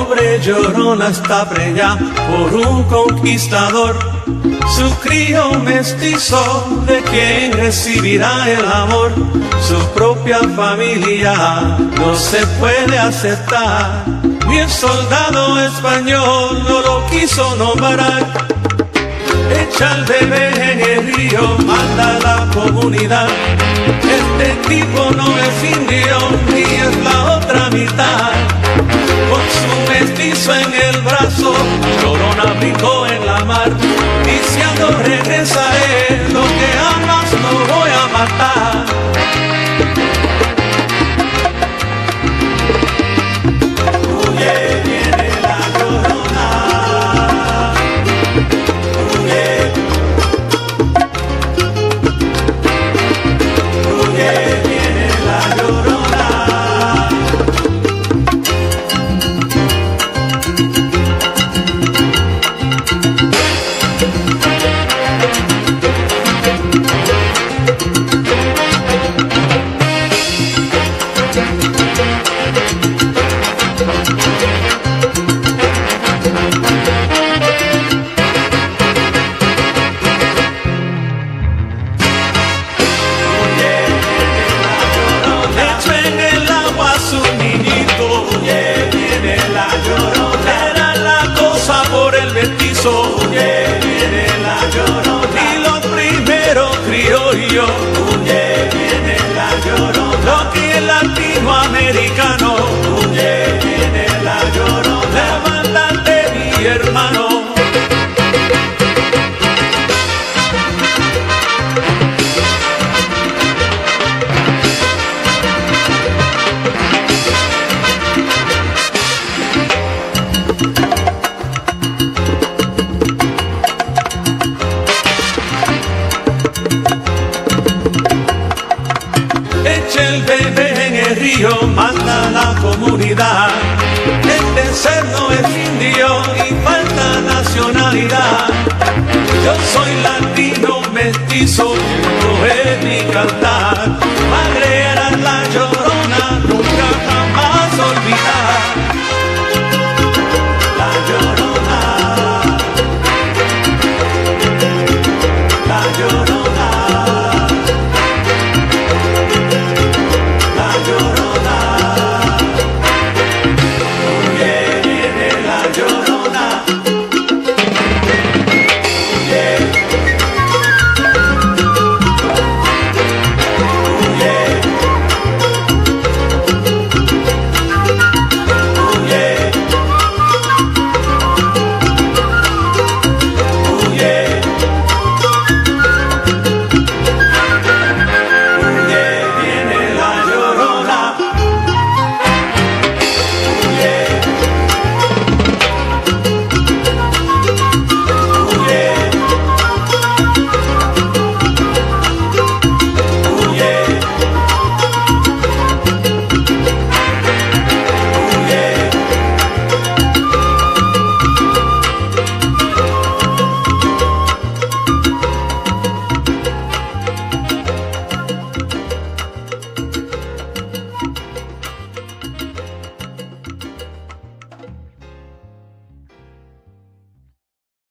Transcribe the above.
pobre llorona está preñada por un conquistador. Su crío mestizo, ¿de quien recibirá el amor? Su propia familia no se puede aceptar. Ni el soldado español no lo quiso nombrar. Echa al bebé en el río, manda a la comunidad. Este tipo no es indio ni es la otra mitad. Con su mestizo en el brazo, Llorona brincó en la mar, diciendo regresaré, lo que amas no voy a matar. Huye, viene la Llorona. Huye, huye, viene la Llorona. Huye, viene la Llorona. Y lo primero criollo, huye, viene la Llorona. Lo que es latinoamericano, huye, viene la Llorona. Levántate, mi hermano. Echa el bebé en el río, manda a la comunidad. Este ser no es indio y falta nacionalidad. Yo soy latino mestizo, poeta y cantar.